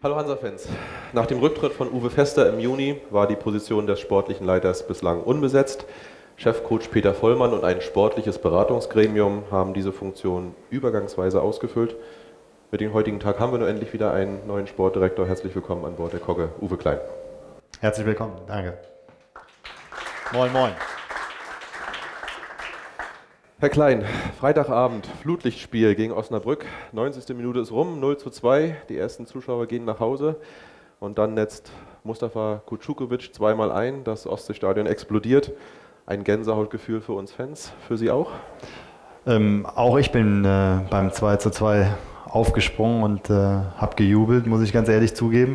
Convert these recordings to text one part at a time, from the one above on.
Hallo Hansa-Fans. Nach dem Rücktritt von Uwe Vester im Juni war die Position des sportlichen Leiters bislang unbesetzt. Chefcoach Peter Vollmann und ein sportliches Beratungsgremium haben diese Funktion übergangsweise ausgefüllt. Mit dem heutigen Tag haben wir nur endlich wieder einen neuen Sportdirektor. Herzlich willkommen an Bord der Kogge, Uwe Klein. Herzlich willkommen, danke. Moin, moin. Herr Klein, Freitagabend, Flutlichtspiel gegen Osnabrück. 90. Minute ist rum, 0:2. Die ersten Zuschauer gehen nach Hause. Und dann netzt Mustafa Kucukovic zweimal ein. Das Ostseestadion explodiert. Ein Gänsehautgefühl für uns Fans. Für Sie auch? Auch ich bin beim 2:2 aufgesprungen und habe gejubelt, muss ich ganz ehrlich zugeben.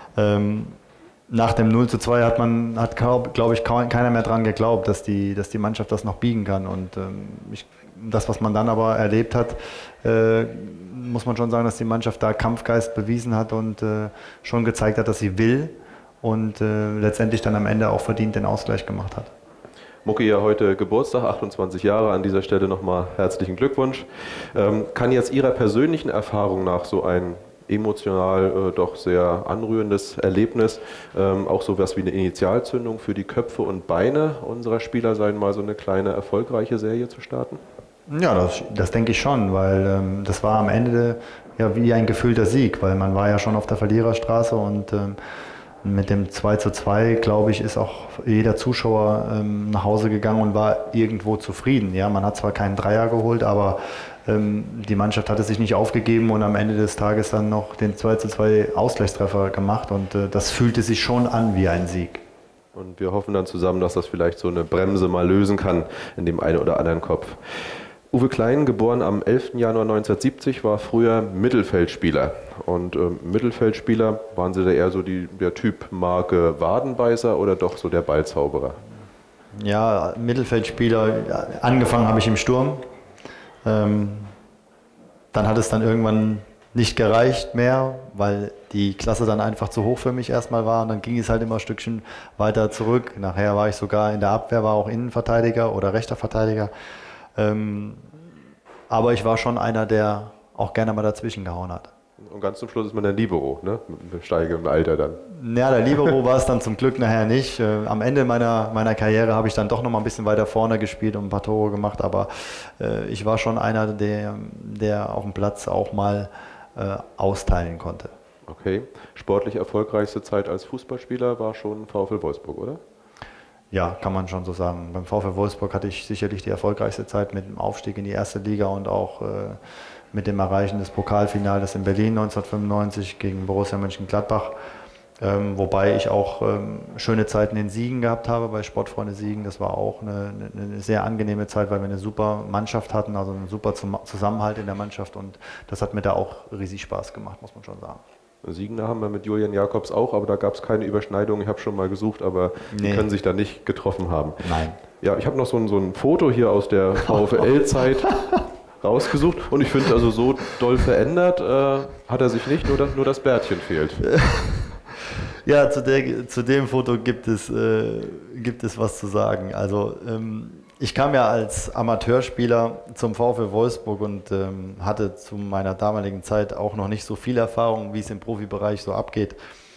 Nach dem 0:2 hat glaube ich, keiner mehr dran geglaubt, dass die Mannschaft das noch biegen kann. Und das, was man dann aber erlebt hat, muss man schon sagen, dass die Mannschaft da Kampfgeist bewiesen hat und schon gezeigt hat, dass sie will und letztendlich dann am Ende auch verdient den Ausgleich gemacht hat. Mucki ja heute Geburtstag, 28 Jahre. An dieser Stelle nochmal herzlichen Glückwunsch. Kann jetzt Ihrer persönlichen Erfahrung nach so ein emotional doch sehr anrührendes Erlebnis, auch so was wie eine Initialzündung für die Köpfe und Beine unserer Spieler sein, mal so eine kleine erfolgreiche Serie zu starten? Ja, das denke ich schon, weil das war am Ende ja wie ein gefühlter Sieg, weil man war ja schon auf der Verliererstraße und mit dem 2:2, glaube ich, ist auch jeder Zuschauer nach Hause gegangen und war irgendwo zufrieden. Ja, man hat zwar keinen Dreier geholt, aber die Mannschaft hatte sich nicht aufgegeben und am Ende des Tages dann noch den 2:2 Ausgleichstreffer gemacht und das fühlte sich schon an wie ein Sieg. Und wir hoffen dann zusammen, dass das vielleicht so eine Bremse mal lösen kann in dem einen oder anderen Kopf. Uwe Klein, geboren am 11. Januar 1970, war früher Mittelfeldspieler. Und Mittelfeldspieler, waren Sie da eher so der Typ Marke Wadenbeißer oder doch so der Ballzauberer? Ja, Mittelfeldspieler, angefangen habe ich im Sturm. Dann hat es dann irgendwann nicht gereicht mehr, weil die Klasse dann einfach zu hoch für mich erstmal war und dann ging es halt immer ein Stückchen weiter zurück. Nachher war ich sogar in der Abwehr, war auch Innenverteidiger oder rechter Verteidiger. Aber ich war schon einer, der auch gerne mal dazwischen gehauen hat. Und ganz zum Schluss ist man der Libero, ne? Mit steigendem Alter dann. Ja, der Libero war es dann zum Glück nachher nicht. Am Ende meiner Karriere habe ich dann doch noch mal ein bisschen weiter vorne gespielt und ein paar Tore gemacht, aber ich war schon einer, der auf dem Platz auch mal austeilen konnte. Okay. Sportlich erfolgreichste Zeit als Fußballspieler war schon VfL Wolfsburg, oder? Ja, kann man schon so sagen. Beim VfL Wolfsburg hatte ich sicherlich die erfolgreichste Zeit mit dem Aufstieg in die erste Liga und auch mit dem Erreichen des Pokalfinales in Berlin 1995 gegen Borussia Mönchengladbach. Wobei ich auch schöne Zeiten in Siegen gehabt habe, bei Sportfreunde Siegen. Das war auch eine sehr angenehme Zeit, weil wir eine super Mannschaft hatten, also einen super Zusammenhalt in der Mannschaft. Und das hat mir da auch riesig Spaß gemacht, muss man schon sagen. Siegen haben wir mit Julian Jakobs auch, aber da gab es keine Überschneidung. Ich habe schon mal gesucht, aber die können sich da nicht getroffen haben. Nein. Ja, ich habe noch so ein Foto hier aus der VfL-Zeit rausgesucht und ich finde, also so doll verändert hat er sich nicht, nur das Bärtchen fehlt. Ja, zu dem Foto gibt es was zu sagen. Also ich kam ja als Amateurspieler zum VfL Wolfsburg und hatte zu meiner damaligen Zeit auch noch nicht so viel Erfahrung, wie es im Profibereich so abgeht.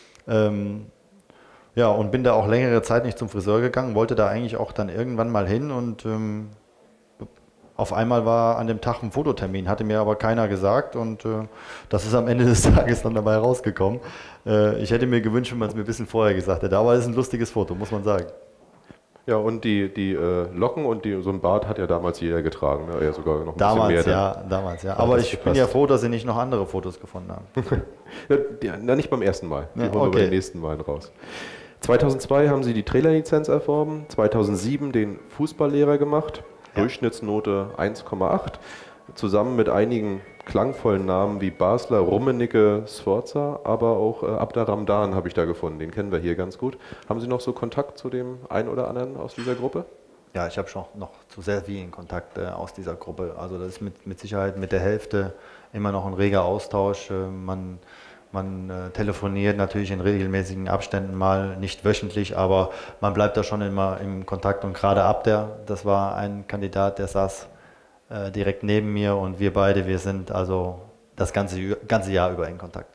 Ja, und bin da auch längere Zeit nicht zum Friseur gegangen, wollte da eigentlich auch dann irgendwann mal hin und auf einmal war an dem Tag ein Fototermin, hatte mir aber keiner gesagt und das ist am Ende des Tages dann dabei rausgekommen. Ich hätte mir gewünscht, wenn man es mir ein bisschen vorher gesagt hätte, aber es ist ein lustiges Foto, muss man sagen. Ja, und die Locken und so ein Bart hat ja damals jeder getragen, ne? Ja, sogar noch ein bisschen mehr. Damals, ja. Aber ich bin ja froh, dass Sie nicht noch andere Fotos gefunden haben. Ja, nicht beim ersten Mal, die ja, holen wir bei den nächsten Malen raus. 2002 haben Sie die Trainerlizenz erworben, 2007 den Fußballlehrer gemacht. Durchschnittsnote 1,8, zusammen mit einigen klangvollen Namen wie Basler, Rummenigge, Sforza, aber auch Abderrahman habe ich da gefunden, den kennen wir hier ganz gut. Haben Sie noch so Kontakt zu dem einen oder anderen aus dieser Gruppe? Ja, ich habe schon noch zu sehr vielen Kontakt aus dieser Gruppe. Also das ist mit Sicherheit mit der Hälfte immer noch ein reger Austausch. Man telefoniert natürlich in regelmäßigen Abständen mal, nicht wöchentlich, aber man bleibt da schon immer im Kontakt. Und gerade Abder, das war ein Kandidat, der saß direkt neben mir und wir beide, wir sind also das ganze Jahr über in Kontakt.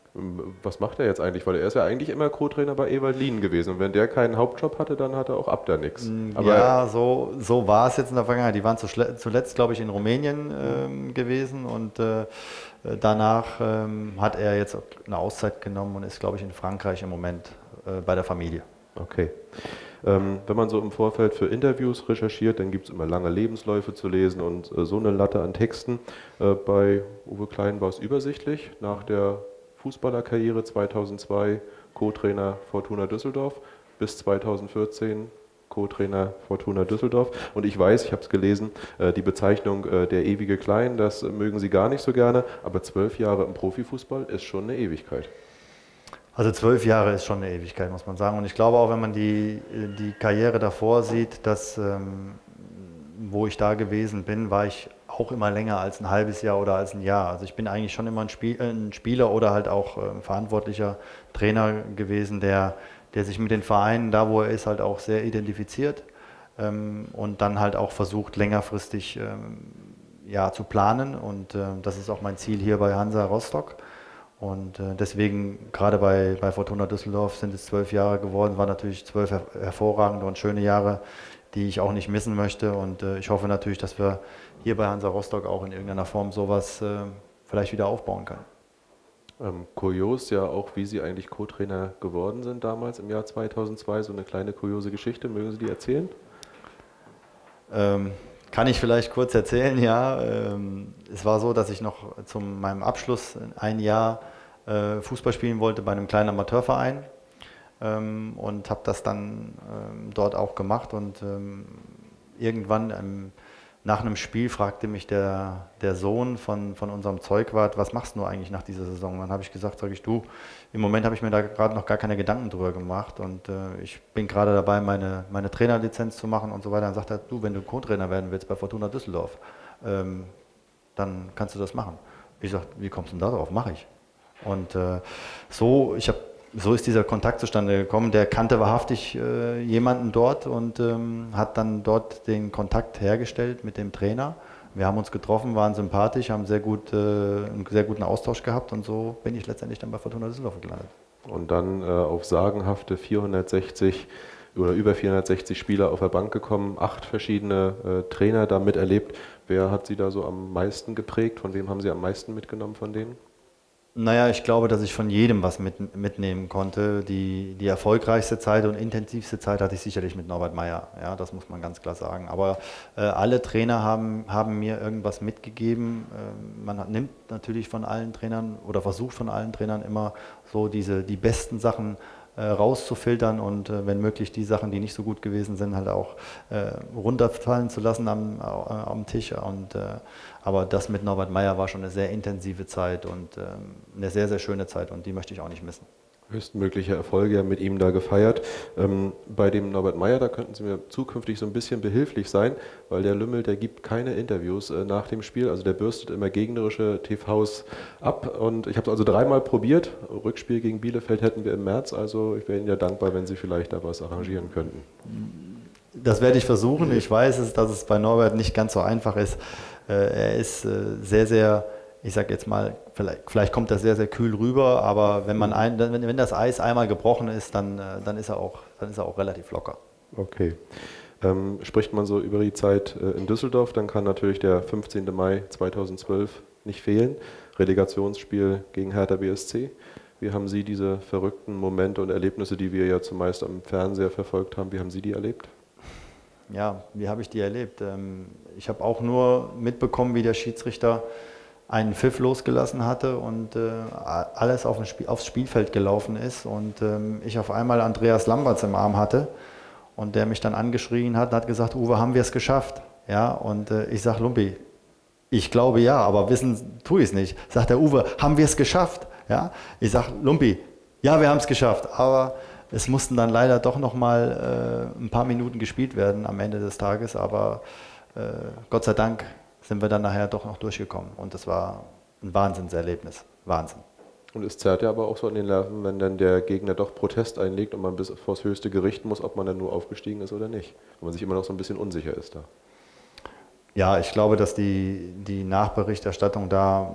Was macht er jetzt eigentlich? Weil er ist ja eigentlich immer Co-Trainer bei Ewald Lien gewesen. Und wenn der keinen Hauptjob hatte, dann hat er auch Abda nichts. Ja, so war es jetzt in der Vergangenheit. Die waren zuletzt, glaube ich, in Rumänien gewesen und danach hat er jetzt eine Auszeit genommen und ist, glaube ich, in Frankreich im Moment bei der Familie. Okay. Wenn man so im Vorfeld für Interviews recherchiert, dann gibt es immer lange Lebensläufe zu lesen und so eine Latte an Texten. Bei Uwe Klein war es übersichtlich. Nach der Fußballerkarriere 2002 Co-Trainer Fortuna Düsseldorf bis 2014 Co-Trainer Fortuna Düsseldorf. Und ich weiß, ich habe es gelesen, die Bezeichnung der ewige Klein, das mögen Sie gar nicht so gerne, aber 12 Jahre im Profifußball ist schon eine Ewigkeit. Also 12 Jahre ist schon eine Ewigkeit, muss man sagen. Und ich glaube auch, wenn man die Karriere davor sieht, dass wo ich da gewesen bin, war ich auch immer länger als ein halbes Jahr oder als ein Jahr. Also ich bin eigentlich schon immer ein Spieler oder halt auch verantwortlicher Trainer gewesen, der sich mit den Vereinen, da wo er ist, halt auch sehr identifiziert und dann halt auch versucht, längerfristig zu planen. Und das ist auch mein Ziel hier bei Hansa Rostock. Und deswegen, gerade bei Fortuna Düsseldorf sind es 12 Jahre geworden, waren natürlich 12 hervorragende und schöne Jahre, die ich auch nicht missen möchte. Und ich hoffe natürlich, dass wir hier bei Hansa Rostock auch in irgendeiner Form sowas vielleicht wieder aufbauen können. Kurios ja auch, wie Sie eigentlich Co-Trainer geworden sind damals im Jahr 2002, so eine kleine kuriose Geschichte. Mögen Sie die erzählen? Kann ich vielleicht kurz erzählen, ja. Es war so, dass ich noch zu meinem Abschluss ein Jahr Fußball spielen wollte bei einem kleinen Amateurverein und habe das dann dort auch gemacht und irgendwann nach einem Spiel fragte mich der Sohn von unserem Zeugwart, was machst du eigentlich nach dieser Saison? Dann habe ich gesagt, du, im Moment habe ich mir da gerade noch gar keine Gedanken drüber gemacht und ich bin gerade dabei, meine Trainerlizenz zu machen und so weiter. Dann sagt er, du, wenn du Co-Trainer werden willst bei Fortuna Düsseldorf, dann kannst du das machen. Ich sage, wie kommst du denn da drauf? Mache ich. Und so ist dieser Kontakt zustande gekommen. Der kannte wahrhaftig jemanden dort und hat dann dort den Kontakt hergestellt mit dem Trainer. Wir haben uns getroffen, waren sympathisch, haben einen sehr guten Austausch gehabt und so bin ich letztendlich dann bei Fortuna Düsseldorf gelandet. Und dann auf sagenhafte 460 oder über 460 Spieler auf der Bank gekommen, 8 verschiedene Trainer da miterlebt. Wer hat Sie da so am meisten geprägt? Von wem haben Sie am meisten mitgenommen von denen? Naja, ich glaube, dass ich von jedem was mitnehmen konnte. Die erfolgreichste Zeit und intensivste Zeit hatte ich sicherlich mit Norbert Meyer. Ja, das muss man ganz klar sagen. Aber alle Trainer haben mir irgendwas mitgegeben. Man nimmt natürlich von allen Trainern oder versucht von allen Trainern immer so die besten Sachen rauszufiltern und wenn möglich die Sachen, die nicht so gut gewesen sind, halt auch runterfallen zu lassen am Tisch. Aber das mit Norbert Meyer war schon eine sehr intensive Zeit und eine sehr, sehr schöne Zeit und die möchte ich auch nicht missen. Höchstmögliche Erfolge mit ihm da gefeiert. Bei dem Norbert Meyer, da könnten Sie mir zukünftig so ein bisschen behilflich sein, weil der Lümmel, der gibt keine Interviews nach dem Spiel, also der bürstet immer gegnerische TVs ab und ich habe es also 3-mal probiert. Rückspiel gegen Bielefeld hätten wir im März, also ich wäre Ihnen ja dankbar, wenn Sie vielleicht da was arrangieren könnten. Das werde ich versuchen. Ich weiß, dass es bei Norbert nicht ganz so einfach ist. Er ist sehr, sehr, ich sage jetzt mal, vielleicht kommt das sehr, sehr kühl rüber, aber wenn das Eis einmal gebrochen ist, dann ist er auch relativ locker. Okay. Spricht man so über die Zeit in Düsseldorf, dann kann natürlich der 15. Mai 2012 nicht fehlen. Relegationsspiel gegen Hertha BSC. Wie haben Sie diese verrückten Momente und Erlebnisse, die wir ja zumeist am Fernseher verfolgt haben, wie haben Sie die erlebt? Ja, wie habe ich die erlebt? Ich habe auch nur mitbekommen, wie der Schiedsrichter einen Pfiff losgelassen hatte und alles aufs Spielfeld gelaufen ist und ich auf einmal Andreas Lamberts im Arm hatte und der mich dann angeschrien hat und hat gesagt, Uwe, haben wir es geschafft? Ja, und ich sage, Lumpi, ich glaube ja, aber wissen tue ich es nicht. Sagt der Uwe, haben wir es geschafft? Ja, ich sage, Lumpi, ja, wir haben es geschafft, aber es mussten dann leider doch noch mal ein paar Minuten gespielt werden am Ende des Tages, aber Gott sei Dank sind wir dann nachher doch noch durchgekommen und das war ein Wahnsinnserlebnis, Wahnsinn. Und es zerrt ja aber auch so an den Nerven, wenn dann der Gegner doch Protest einlegt und man bis vor das höchste Gericht muss, ob man dann nur aufgestiegen ist oder nicht. Wenn man sich immer noch so ein bisschen unsicher ist da. Ja, ich glaube, dass die Nachberichterstattung da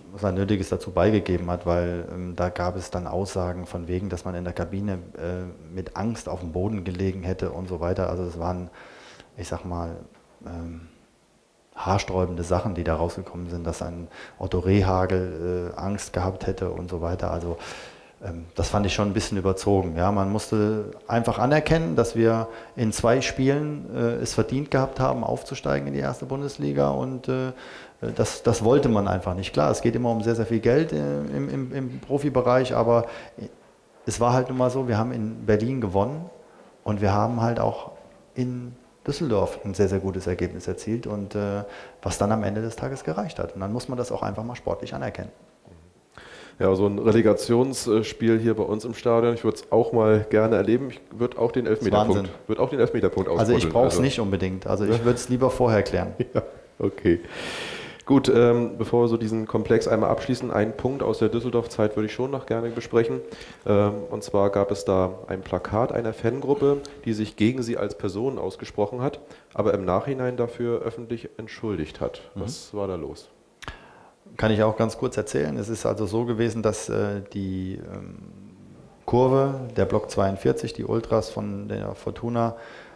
sein Nötiges dazu beigegeben hat, weil da gab es dann Aussagen von wegen, dass man in der Kabine mit Angst auf dem Boden gelegen hätte und so weiter. Also es waren, ich sag mal, haarsträubende Sachen, die da rausgekommen sind, dass ein Otto Rehhagel Angst gehabt hätte und so weiter. Also das fand ich schon ein bisschen überzogen. Ja, man musste einfach anerkennen, dass wir in 2 Spielen es verdient gehabt haben, aufzusteigen in die erste Bundesliga und das wollte man einfach nicht. Klar, es geht immer um sehr, sehr viel Geld im Profibereich, aber es war halt nun mal so, wir haben in Berlin gewonnen und wir haben halt auch in Düsseldorf ein sehr, sehr gutes Ergebnis erzielt und was dann am Ende des Tages gereicht hat. Und dann muss man das auch einfach mal sportlich anerkennen. Ja, so ein Relegationsspiel hier bei uns im Stadion, ich würde es auch mal gerne erleben. Ich würde auch den Elfmeterpunkt ausbuddeln. Also ich brauche es nicht unbedingt. Also ich würde es lieber vorher klären. Ja, okay. Gut, bevor wir so diesen Komplex einmal abschließen, einen Punkt aus der Düsseldorf-Zeit würde ich schon noch gerne besprechen. Und zwar gab es da ein Plakat einer Fangruppe, die sich gegen Sie als Person ausgesprochen hat, aber im Nachhinein dafür öffentlich entschuldigt hat. Was war da los? Kann ich auch ganz kurz erzählen. Es ist also so gewesen, dass die Kurve, der Block 42, die Ultras von der Fortuna,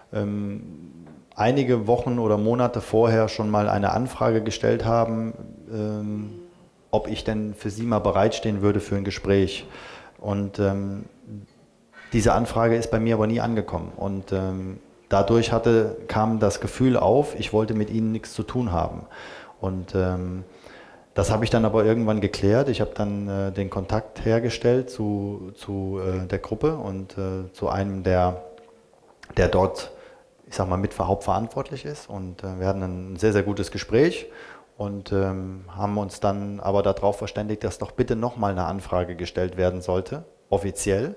einige Wochen oder Monate vorher schon mal eine Anfrage gestellt haben, ob ich denn für sie mal bereitstehen würde für ein Gespräch. Und diese Anfrage ist bei mir aber nie angekommen. Und dadurch kam das Gefühl auf, ich wollte mit ihnen nichts zu tun haben. Und das habe ich dann aber irgendwann geklärt. Ich habe dann den Kontakt hergestellt zu der Gruppe und zu einem, der dort, ich sag mal, mit hauptverantwortlich ist. Und wir hatten ein sehr, sehr gutes Gespräch und haben uns dann aber darauf verständigt, dass doch bitte nochmal eine Anfrage gestellt werden sollte, offiziell,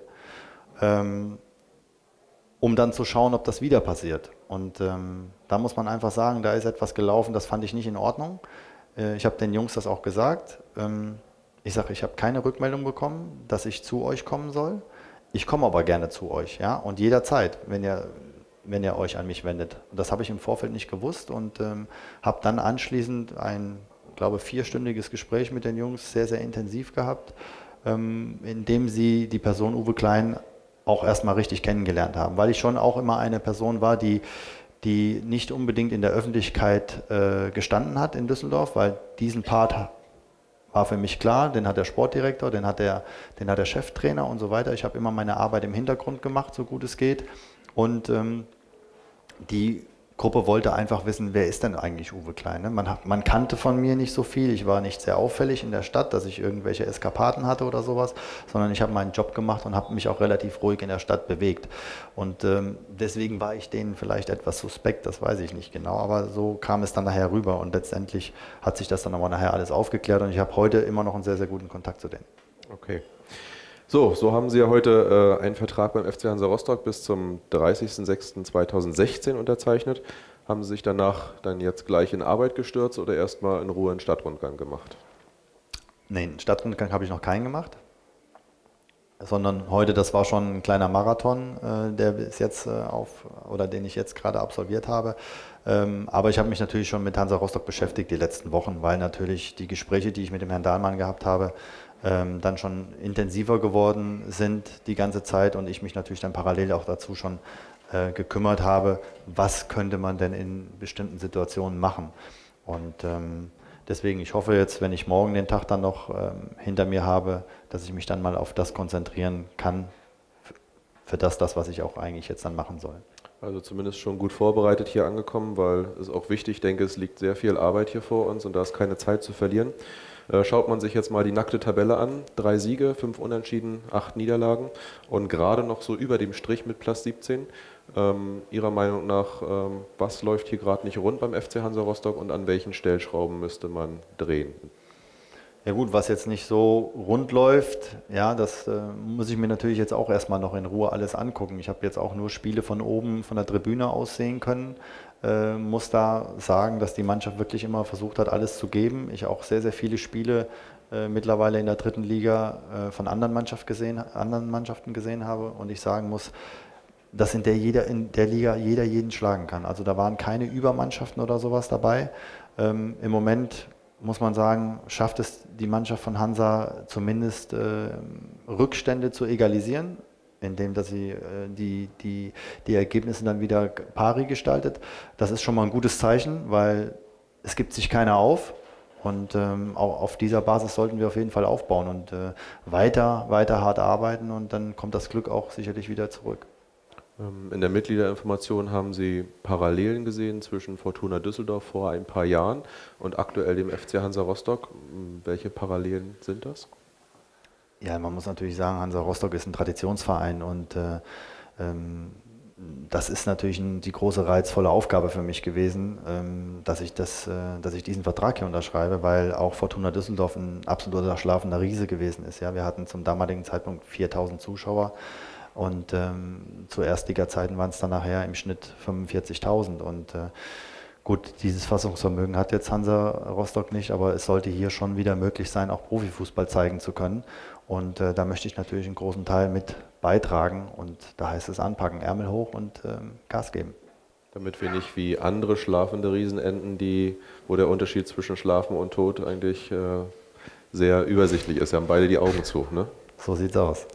um dann zu schauen, ob das wieder passiert. Und da muss man einfach sagen, da ist etwas gelaufen, das fand ich nicht in Ordnung. Ich habe den Jungs das auch gesagt. Ich sage, ich habe keine Rückmeldung bekommen, dass ich zu euch kommen soll. Ich komme aber gerne zu euch, ja, und jederzeit, wenn ihr euch an mich wendet. Und das habe ich im Vorfeld nicht gewusst und habe dann anschließend ein, glaube 4-stündiges Gespräch mit den Jungs, sehr, sehr intensiv gehabt, in dem sie die Person Uwe Klein auch erstmal richtig kennengelernt haben, weil ich schon auch immer eine Person war, die nicht unbedingt in der Öffentlichkeit gestanden hat in Düsseldorf, weil diesen Part war für mich klar, den hat der Sportdirektor, den hat der Cheftrainer und so weiter. Ich habe immer meine Arbeit im Hintergrund gemacht, so gut es geht. Und die Gruppe wollte einfach wissen, wer ist denn eigentlich Uwe Klein? Ne? Man kannte von mir nicht so viel, ich war nicht sehr auffällig in der Stadt, dass ich irgendwelche Eskapaden hatte oder sowas, sondern ich habe meinen Job gemacht und habe mich auch relativ ruhig in der Stadt bewegt. Und deswegen war ich denen vielleicht etwas suspekt, das weiß ich nicht genau, aber so kam es dann nachher rüber und letztendlich hat sich das dann aber nachher alles aufgeklärt und ich habe heute immer noch einen sehr, sehr guten Kontakt zu denen. Okay. So haben Sie ja heute einen Vertrag beim FC Hansa Rostock bis zum 30.06.2016 unterzeichnet. Haben Sie sich danach dann jetzt gleich in Arbeit gestürzt oder erstmal in Ruhe einen Stadtrundgang gemacht? Nein, einen Stadtrundgang habe ich noch keinen gemacht, sondern heute, das war schon ein kleiner Marathon, der bis jetzt den ich jetzt gerade absolviert habe. Aber ich habe mich natürlich schon mit Hansa Rostock beschäftigt die letzten Wochen, weil natürlich die Gespräche, die ich mit dem Herrn Dahlmann gehabt habe, dann schon intensiver geworden sind die ganze Zeit und ich mich natürlich dann parallel auch dazu schon gekümmert habe, was könnte man denn in bestimmten Situationen machen. Und deswegen, ich hoffe jetzt, wenn ich morgen den Tag dann noch hinter mir habe, dass ich mich dann mal auf das konzentrieren kann, für das, was ich auch eigentlich jetzt dann machen soll. Also zumindest schon gut vorbereitet hier angekommen, weil es auch wichtig, ich denke, es liegt sehr viel Arbeit hier vor uns und da ist keine Zeit zu verlieren. Schaut man sich jetzt mal die nackte Tabelle an, 3 Siege, 5 Unentschieden, 8 Niederlagen und gerade noch so über dem Strich mit Platz 17. Ihrer Meinung nach, was läuft hier gerade nicht rund beim FC Hansa Rostock und an welchen Stellschrauben müsste man drehen? Ja gut, was jetzt nicht so rund läuft, ja, das muss ich mir natürlich jetzt auch erstmal noch in Ruhe alles angucken. Ich habe jetzt auch nur Spiele von oben von der Tribüne aus sehen können. Muss da sagen, dass die Mannschaft wirklich immer versucht hat, alles zu geben. Ich auch sehr, sehr viele Spiele mittlerweile in der 3. Liga von anderen Mannschaften gesehen habe und ich sagen muss, dass in der Liga jeder jeden schlagen kann. Also da waren keine Übermannschaften oder sowas dabei. Im Moment muss man sagen, schafft es die Mannschaft von Hansa zumindest Rückstände zu egalisieren, indem dass sie die Ergebnisse dann wieder pari gestaltet. Das ist schon mal ein gutes Zeichen, weil es gibt sich keiner auf. Und auch auf dieser Basis sollten wir auf jeden Fall aufbauen und weiter hart arbeiten, und dann kommt das Glück auch sicherlich wieder zurück. In der Mitgliederinformation haben Sie Parallelen gesehen zwischen Fortuna Düsseldorf vor ein paar Jahren und aktuell dem FC Hansa Rostock. Welche Parallelen sind das? Ja, man muss natürlich sagen, Hansa Rostock ist ein Traditionsverein, und das ist natürlich die große reizvolle Aufgabe für mich gewesen, dass ich diesen Vertrag hier unterschreibe, weil auch Fortuna Düsseldorf ein absoluter schlafender Riese gewesen ist. Ja, wir hatten zum damaligen Zeitpunkt 4.000 Zuschauer. Und zu Erstliga-Zeiten waren es dann nachher im Schnitt 45.000. Und gut, dieses Fassungsvermögen hat jetzt Hansa Rostock nicht, aber es sollte hier schon wieder möglich sein, auch Profifußball zeigen zu können. Und da möchte ich natürlich einen großen Teil mit beitragen. Und da heißt es anpacken, Ärmel hoch und Gas geben. Damit wir nicht wie andere schlafende Riesen enden, wo der Unterschied zwischen Schlafen und Tod eigentlich sehr übersichtlich ist. Wir haben beide die Augen zu, ne? So sieht's aus.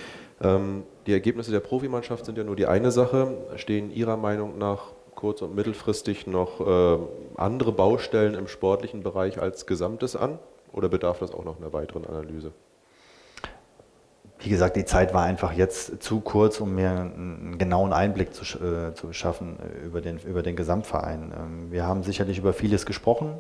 Die Ergebnisse der Profimannschaft sind ja nur die eine Sache. Stehen Ihrer Meinung nach kurz- und mittelfristig noch andere Baustellen im sportlichen Bereich als Gesamtes an? Oder bedarf das auch noch einer weiteren Analyse? Wie gesagt, die Zeit war einfach jetzt zu kurz, um mir einen genauen Einblick zu schaffen über den Gesamtverein. Wir haben sicherlich über vieles gesprochen,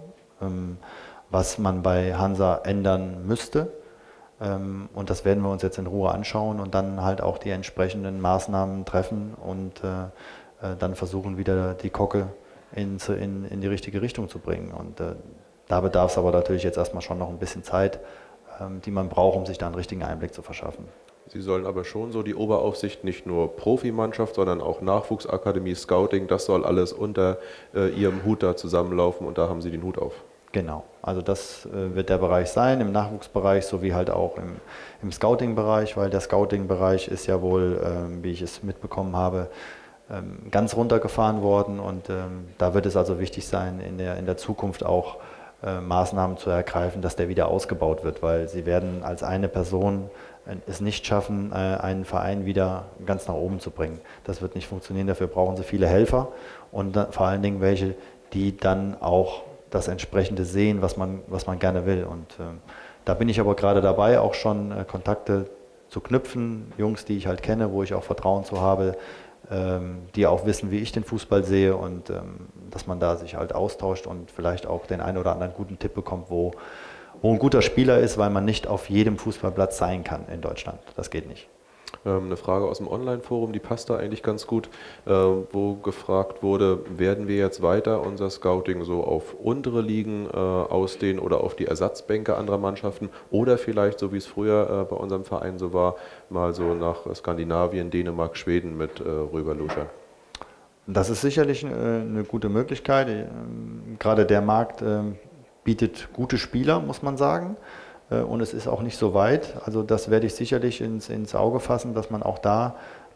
was man bei Hansa ändern müsste. Und das werden wir uns jetzt in Ruhe anschauen und dann halt auch die entsprechenden Maßnahmen treffen und dann versuchen, wieder die Kocke in die richtige Richtung zu bringen. Und da bedarf es aber natürlich jetzt erstmal schon noch ein bisschen Zeit, die man braucht, um sich da einen richtigen Einblick zu verschaffen. Sie sollen aber schon so die Oberaufsicht, nicht nur Profimannschaft, sondern auch Nachwuchsakademie, Scouting, das soll alles unter Ihrem Hut da zusammenlaufen, und da haben Sie den Hut auf. Genau, also das wird der Bereich sein, im Nachwuchsbereich sowie halt auch im Scouting-Bereich, weil der Scouting-Bereich ist ja wohl, wie ich es mitbekommen habe, ganz runtergefahren worden, und da wird es also wichtig sein, in der Zukunft auch Maßnahmen zu ergreifen, dass der wieder ausgebaut wird, weil sie werden als eine Person es nicht schaffen, einen Verein wieder ganz nach oben zu bringen. Das wird nicht funktionieren, dafür brauchen sie viele Helfer und vor allen Dingen welche, die dann auch das entsprechende sehen, was man gerne will. Und da bin ich aber gerade dabei, auch schon Kontakte zu knüpfen, Jungs, die ich halt kenne, wo ich auch Vertrauen zu habe, die auch wissen, wie ich den Fußball sehe, und dass man da sich halt austauscht und vielleicht auch den einen oder anderen guten Tipp bekommt, wo ein guter Spieler ist, weil man nicht auf jedem Fußballplatz sein kann in Deutschland. Das geht nicht. Eine Frage aus dem Online-Forum, die passt da eigentlich ganz gut, wo gefragt wurde, werden wir jetzt weiter unser Scouting so auf untere Ligen ausdehnen oder auf die Ersatzbänke anderer Mannschaften oder vielleicht, so wie es früher bei unserem Verein so war, mal so nach Skandinavien, Dänemark, Schweden mit rüberluschern? Das ist sicherlich eine gute Möglichkeit. Gerade der Markt bietet gute Spieler, muss man sagen. Und es ist auch nicht so weit. Also das werde ich sicherlich ins Auge fassen, dass man auch da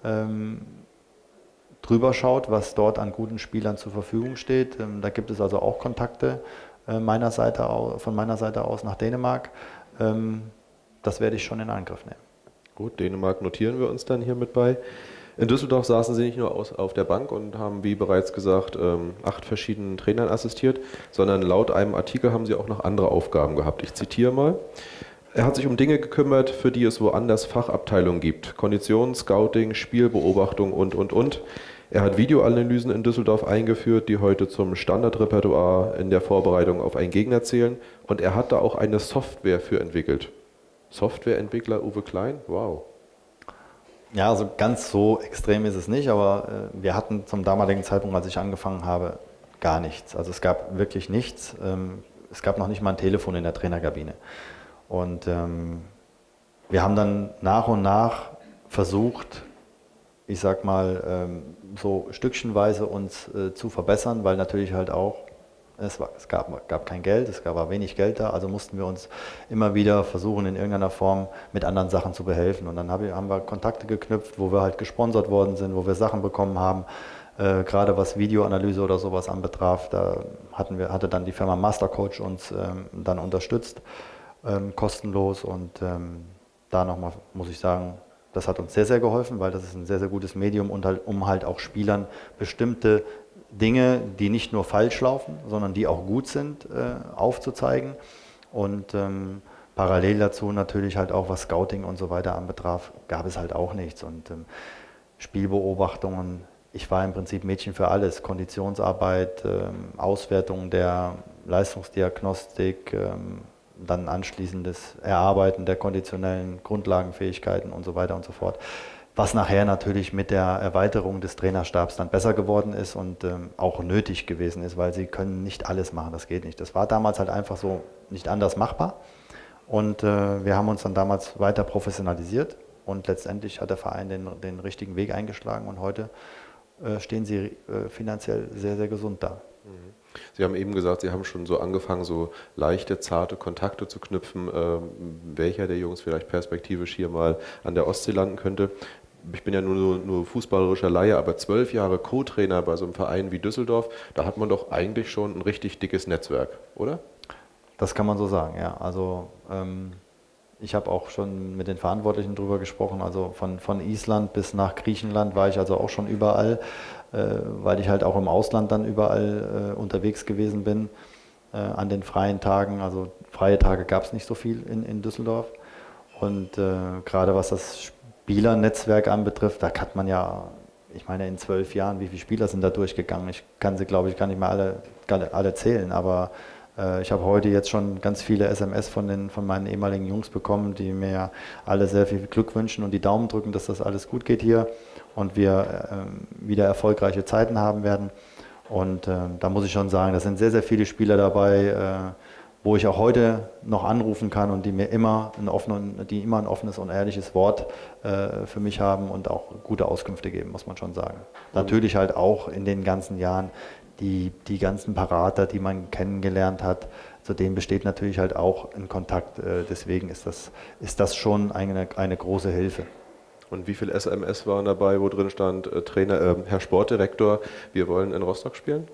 drüber schaut, was dort an guten Spielern zur Verfügung steht. Da gibt es also auch Kontakte von meiner Seite aus nach Dänemark. Das werde ich schon in Angriff nehmen. Gut, Dänemark notieren wir uns dann hier mit bei. In Düsseldorf saßen Sie nicht nur auf der Bank und haben, wie bereits gesagt, 8 verschiedenen Trainern assistiert, sondern laut einem Artikel haben Sie auch noch andere Aufgaben gehabt. Ich zitiere mal. Er hat sich um Dinge gekümmert, für die es woanders Fachabteilungen gibt. Kondition, Scouting, Spielbeobachtung und. Er hat Videoanalysen in Düsseldorf eingeführt, die heute zum Standardrepertoire in der Vorbereitung auf einen Gegner zählen. Und er hat da auch eine Software für entwickelt. Softwareentwickler Uwe Klein? Wow. Ja, also ganz so extrem ist es nicht, aber wir hatten zum damaligen Zeitpunkt, als ich angefangen habe, gar nichts. Also es gab wirklich nichts. Es gab noch nicht mal ein Telefon in der Trainerkabine. Und wir haben dann nach und nach versucht, ich sag mal, so stückchenweise uns zu verbessern, weil natürlich halt auch es gab kein Geld, es war wenig Geld da, also mussten wir uns immer wieder versuchen, in irgendeiner Form mit anderen Sachen zu behelfen. Und dann haben wir Kontakte geknüpft, wo wir halt gesponsert worden sind, wo wir Sachen bekommen haben, Gerade was Videoanalyse oder sowas anbetraf, da hatte dann die Firma Mastercoach uns dann unterstützt, kostenlos, und da nochmal muss ich sagen, das hat uns sehr, sehr geholfen, weil das ist ein sehr, sehr gutes Medium, und halt, um halt auch Spielern bestimmte Dinge, die nicht nur falsch laufen, sondern die auch gut sind, aufzuzeigen. Und parallel dazu natürlich halt auch, was Scouting und so weiter anbetraf, gab es halt auch nichts. Und Spielbeobachtungen, ich war im Prinzip Mädchen für alles, Konditionsarbeit, Auswertung der Leistungsdiagnostik, dann anschließendes Erarbeiten der konditionellen Grundlagenfähigkeiten und so weiter und so fort. Was nachher natürlich mit der Erweiterung des Trainerstabs dann besser geworden ist und auch nötig gewesen ist, weil sie können nicht alles machen, das geht nicht. Das war damals halt einfach so nicht anders machbar, und wir haben uns dann damals weiter professionalisiert, und letztendlich hat der Verein den richtigen Weg eingeschlagen, und heute stehen sie finanziell sehr, sehr gesund da. Sie haben eben gesagt, Sie haben schon so angefangen, so leichte, zarte Kontakte zu knüpfen, welcher der Jungs vielleicht perspektivisch hier mal an der Ostsee landen könnte. Ich bin ja nur fußballerischer Laie, aber 12 Jahre Co-Trainer bei so einem Verein wie Düsseldorf, da hat man doch eigentlich schon ein richtig dickes Netzwerk, oder? Das kann man so sagen, ja. Also ich habe auch schon mit den Verantwortlichen drüber gesprochen, also von Island bis nach Griechenland war ich also auch schon überall, weil ich halt auch im Ausland dann überall unterwegs gewesen bin, an den freien Tagen. Also freie Tage gab es nicht so viel in Düsseldorf, und gerade was das Spielernetzwerk anbetrifft, da hat man ja, ich meine, in 12 Jahren, wie viele Spieler sind da durchgegangen? Ich kann sie, glaube ich, gar nicht mehr alle zählen, aber ich habe heute jetzt schon ganz viele SMS von meinen ehemaligen Jungs bekommen, die mir alle sehr viel Glück wünschen und die Daumen drücken, dass das alles gut geht hier und wir wieder erfolgreiche Zeiten haben werden. Und da muss ich schon sagen, da sind sehr, sehr viele Spieler dabei, wo ich auch heute noch anrufen kann und die mir immer ein offenes und ehrliches Wort für mich haben und auch gute Auskünfte geben, muss man schon sagen. Natürlich halt auch in den ganzen Jahren die ganzen Berater, die man kennengelernt hat, zu denen besteht natürlich halt auch ein Kontakt. Deswegen ist das schon eine große Hilfe. Und wie viele SMS waren dabei, wo drin stand, Herr Sportdirektor, wir wollen in Rostock spielen?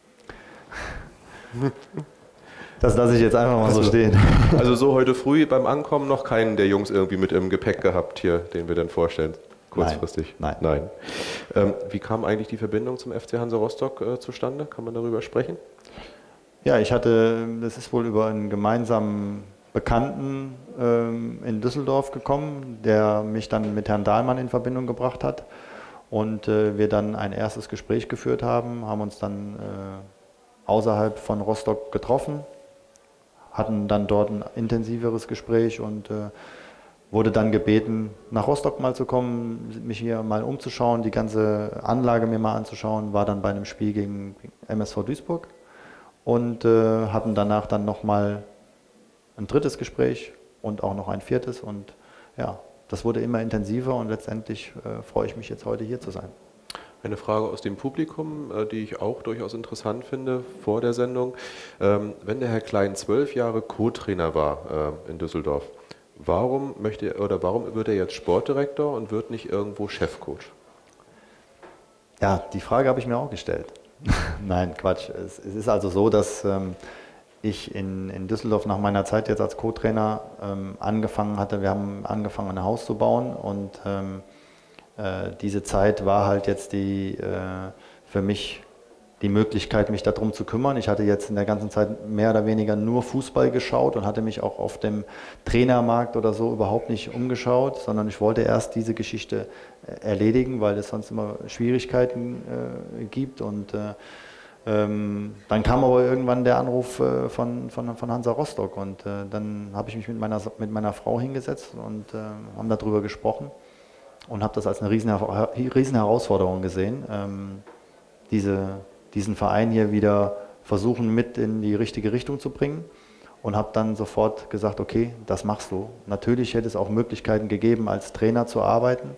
Das lasse ich jetzt einfach mal so stehen. Also so heute früh beim Ankommen noch keinen der Jungs irgendwie mit im Gepäck gehabt hier, den wir dann vorstellen? Kurzfristig? Nein. Wie kam eigentlich die Verbindung zum FC Hansa Rostock zustande? Kann man darüber sprechen? Ja, das ist wohl über einen gemeinsamen Bekannten in Düsseldorf gekommen, der mich dann mit Herrn Dahlmann in Verbindung gebracht hat. Und wir dann ein erstes Gespräch geführt haben uns dann außerhalb von Rostock getroffen, hatten dann dort ein intensiveres Gespräch und wurde dann gebeten, nach Rostock mal zu kommen, mich hier mal umzuschauen, die ganze Anlage mir mal anzuschauen, war dann bei einem Spiel gegen MSV Duisburg und hatten danach dann nochmal ein drittes Gespräch und auch noch ein viertes, und ja, das wurde immer intensiver, und letztendlich freue ich mich jetzt heute hier zu sein. Eine Frage aus dem Publikum, die ich auch durchaus interessant finde vor der Sendung. Wenn der Herr Klein 12 Jahre Co-Trainer war in Düsseldorf, warum wird er jetzt Sportdirektor und wird nicht irgendwo Chefcoach? Ja, die Frage habe ich mir auch gestellt. Nein, Quatsch. Es ist also so, dass ich in Düsseldorf nach meiner Zeit jetzt als Co-Trainer angefangen hatte. Wir haben angefangen, ein Haus zu bauen, und diese Zeit war halt jetzt für mich die Möglichkeit, mich darum zu kümmern. Ich hatte jetzt in der ganzen Zeit mehr oder weniger nur Fußball geschaut und hatte mich auch auf dem Trainermarkt oder so überhaupt nicht umgeschaut, sondern ich wollte erst diese Geschichte erledigen, weil es sonst immer Schwierigkeiten gibt. Und dann kam aber irgendwann der Anruf von Hansa Rostock, und dann habe ich mich mit meiner Frau hingesetzt und haben darüber gesprochen und habe das als eine riesen Herausforderung gesehen, diesen Verein hier wieder versuchen, mit in die richtige Richtung zu bringen, und habe dann sofort gesagt, okay, das machst du. Natürlich hätte es auch Möglichkeiten gegeben, als Trainer zu arbeiten,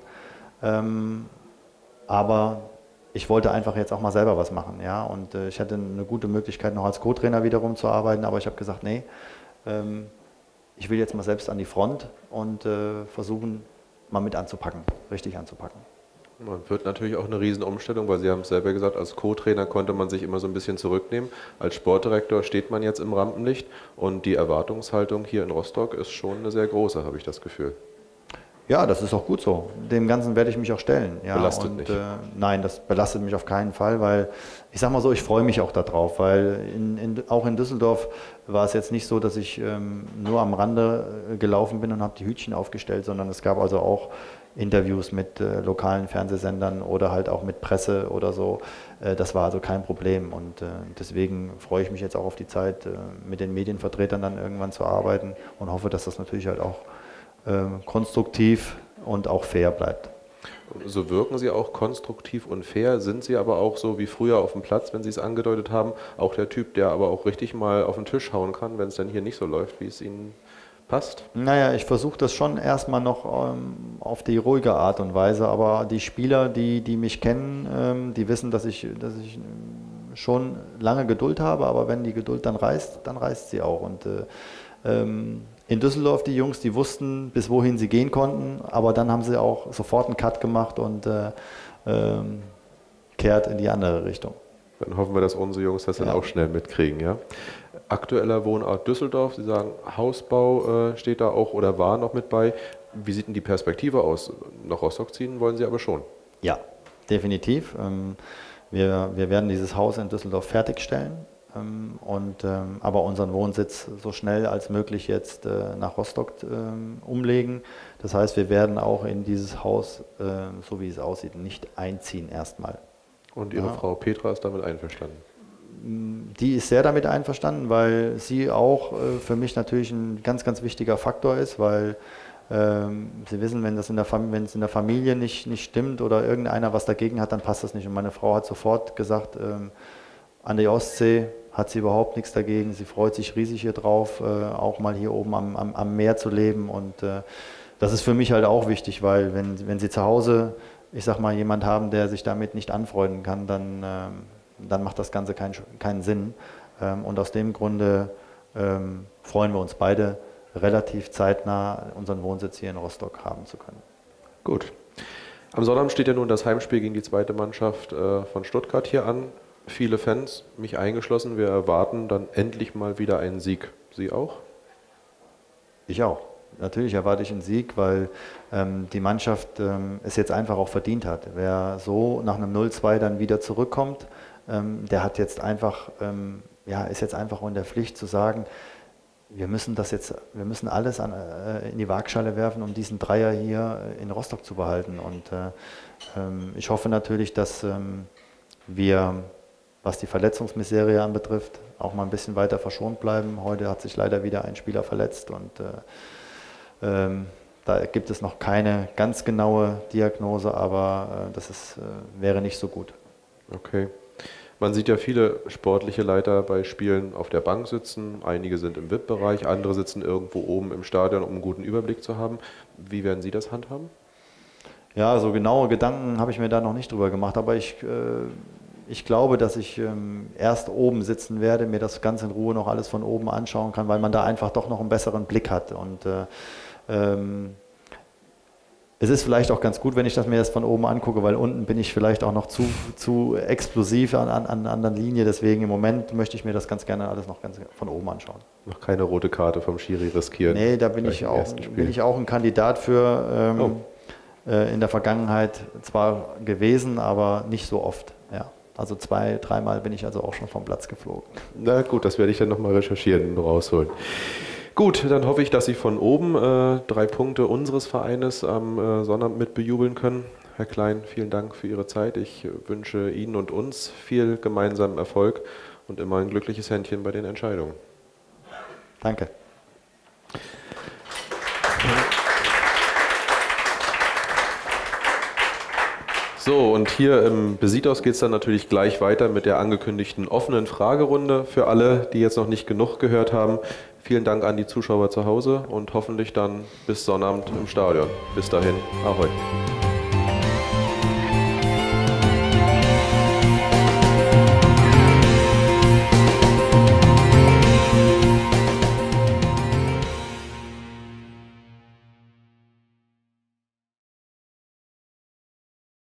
aber ich wollte einfach jetzt auch mal selber was machen, ja, und ich hatte eine gute Möglichkeit, noch als Co-Trainer wiederum zu arbeiten, aber ich habe gesagt, nee, ich will jetzt mal selbst an die Front und versuchen, mal mit anzupacken, richtig anzupacken. Man wird natürlich auch eine Riesenumstellung, weil Sie haben es selber gesagt, als Co-Trainer konnte man sich immer so ein bisschen zurücknehmen. Als Sportdirektor steht man jetzt im Rampenlicht und die Erwartungshaltung hier in Rostock ist schon eine sehr große, habe ich das Gefühl. Ja, das ist auch gut so. Dem Ganzen werde ich mich auch stellen. Ja, Belastet nicht? Nein, das belastet mich auf keinen Fall, weil ich sage mal so, ich freue mich auch darauf, weil auch in Düsseldorf war es jetzt nicht so, dass ich nur am Rande gelaufen bin und habe die Hütchen aufgestellt, sondern es gab also auch Interviews mit lokalen Fernsehsendern oder halt auch mit Presse oder so. Das war also kein Problem und deswegen freue ich mich jetzt auch auf die Zeit, mit den Medienvertretern dann irgendwann zu arbeiten und hoffe, dass das natürlich halt auch konstruktiv und auch fair bleibt. So wirken Sie auch konstruktiv und fair, sind Sie aber auch so wie früher auf dem Platz, wenn Sie es angedeutet haben, auch der Typ, der aber auch richtig mal auf den Tisch hauen kann, wenn es dann hier nicht so läuft, wie es Ihnen passt? Naja, ich versuche das schon erstmal noch auf die ruhige Art und Weise, aber die Spieler, die mich kennen, die wissen, dass ich schon lange Geduld habe, aber wenn die Geduld dann reißt sie auch. Und in Düsseldorf, die Jungs, die wussten, bis wohin sie gehen konnten, aber dann haben sie auch sofort einen Cut gemacht und kehrt in die andere Richtung. Dann hoffen wir, dass unsere Jungs das dann auch schnell mitkriegen. Ja? Aktueller Wohnort Düsseldorf, Sie sagen, Hausbau steht da auch oder war noch mit bei. Wie sieht denn die Perspektive aus? Nach Rostock ziehen wollen Sie aber schon? Ja, definitiv. Wir werden dieses Haus in Düsseldorf fertigstellen. Aber unseren Wohnsitz so schnell als möglich jetzt nach Rostock umlegen. Das heißt, wir werden auch in dieses Haus, so wie es aussieht, nicht einziehen erstmal. Und Ihre Frau Petra ist damit einverstanden? Die ist sehr damit einverstanden, weil sie auch für mich natürlich ein ganz, ganz wichtiger Faktor ist, weil Sie wissen, wenn es in der Familie nicht stimmt oder irgendeiner was dagegen hat, dann passt das nicht. Und meine Frau hat sofort gesagt, an der Ostsee hat sie überhaupt nichts dagegen. Sie freut sich riesig hier drauf, auch mal hier oben am Meer zu leben. Und das ist für mich halt auch wichtig, weil wenn Sie zu Hause, ich sag mal, jemand haben, der sich damit nicht anfreunden kann, dann macht das Ganze keinen Sinn. Und aus dem Grunde freuen wir uns beide, relativ zeitnah unseren Wohnsitz hier in Rostock haben zu können. Gut. Am Sonnabend steht ja nun das Heimspiel gegen die zweite Mannschaft von Stuttgart hier an. Viele Fans, mich eingeschlossen, wir erwarten dann endlich mal wieder einen Sieg. Sie auch? Ich auch. Natürlich erwarte ich einen Sieg, weil die Mannschaft es jetzt einfach auch verdient hat. Wer so nach einem 0-2 dann wieder zurückkommt, der hat jetzt einfach, ist jetzt einfach in der Pflicht zu sagen, wir müssen alles in die Waagschale werfen, um diesen Dreier hier in Rostock zu behalten. Und ich hoffe natürlich, dass wir, was die Verletzungsmiserie anbetrifft, auch mal ein bisschen weiter verschont bleiben. Heute hat sich leider wieder ein Spieler verletzt und da gibt es noch keine ganz genaue Diagnose, aber wäre nicht so gut. Okay. Man sieht ja viele sportliche Leiter bei Spielen auf der Bank sitzen. Einige sind im VIP-Bereich, andere sitzen irgendwo oben im Stadion, um einen guten Überblick zu haben. Wie werden Sie das handhaben? Ja, so genaue Gedanken habe ich mir da noch nicht drüber gemacht, aber ich glaube, dass ich erst oben sitzen werde, mir das Ganze in Ruhe noch alles von oben anschauen kann, weil man da einfach doch noch einen besseren Blick hat. Und es ist vielleicht auch ganz gut, wenn ich mir das von oben angucke, weil unten bin ich vielleicht auch noch zu explosiv an der Linie. Deswegen im Moment möchte ich mir das ganz gerne alles noch ganz von oben anschauen. Noch keine rote Karte vom Schiri riskieren? Nee, da bin ich auch ein Kandidat für in der Vergangenheit zwar gewesen, aber nicht so oft. Ja. Also 2-, 3-mal bin ich also auch schon vom Platz geflogen. Na gut, das werde ich dann nochmal recherchieren und rausholen. Gut, dann hoffe ich, dass Sie von oben 3 Punkte unseres Vereines am Sonnabend mit bejubeln können. Herr Klein, vielen Dank für Ihre Zeit. Ich wünsche Ihnen und uns viel gemeinsamen Erfolg und immer ein glückliches Händchen bei den Entscheidungen. Danke. So, und hier im Besitos geht es dann natürlich gleich weiter mit der angekündigten offenen Fragerunde für alle, die jetzt noch nicht genug gehört haben. Vielen Dank an die Zuschauer zu Hause und hoffentlich dann bis Sonnabend im Stadion. Bis dahin, ahoi.